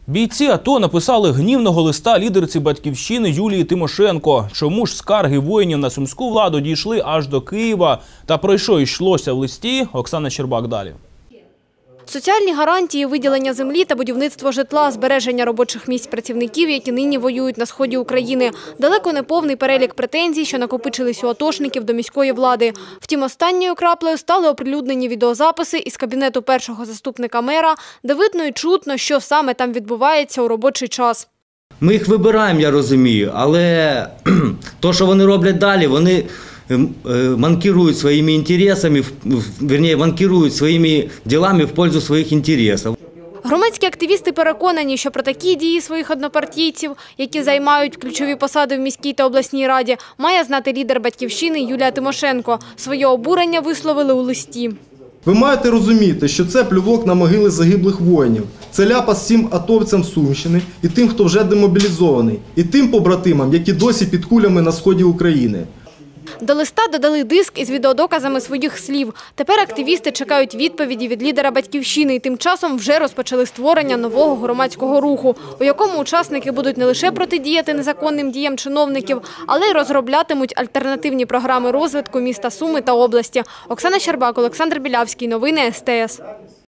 Бійці АТО написали гнівного листа лідерці «Батьківщини» Юлії Тимошенко. Чому ж скарги воїнів на сумську владу дійшли аж до Києва? Та про що йшлося в листі? Оксана Щербак далі. Соціальні гарантії, виділення землі та будівництво житла, збереження робочих місць працівників, які нині воюють на сході України. Далеко не повний перелік претензій, що накопичились у атошників до міської влади. Втім, останньою краплею стали оприлюднені відеозаписи із кабінету першого заступника мера, де видно і чутно, що саме там відбувається у робочий час. Ми їх вибираємо, я розумію, але те, що вони роблять далі, вони манкируют своими интересами, вернее, манкируют своими делами в пользу своих интересов. Громадські активісти переконані, що про такі дії своїх однопартійців, які займають ключові посади в міській та обласній раді, має знати лідер «Батьківщини» Юлія Тимошенко. Своє обурення висловили у листі. Ви маєте розуміти, що це плювок на могили загиблих воїнів. Це ляпас всім атовцям Сумщини і тим, хто вже демобілізований, і тим побратимам, які досі під кулями на сході України. До листа додали диск із відеодоказами своїх слів. Тепер активісти чекають відповіді від лідера «Батьківщини» і тим часом вже розпочали створення нового громадського руху, у якому учасники будуть не лише протидіяти незаконним діям чиновників, але й розроблятимуть альтернативні програми розвитку міста Суми та області. Оксана Щербак, Олександр Білявський. Новини СТС.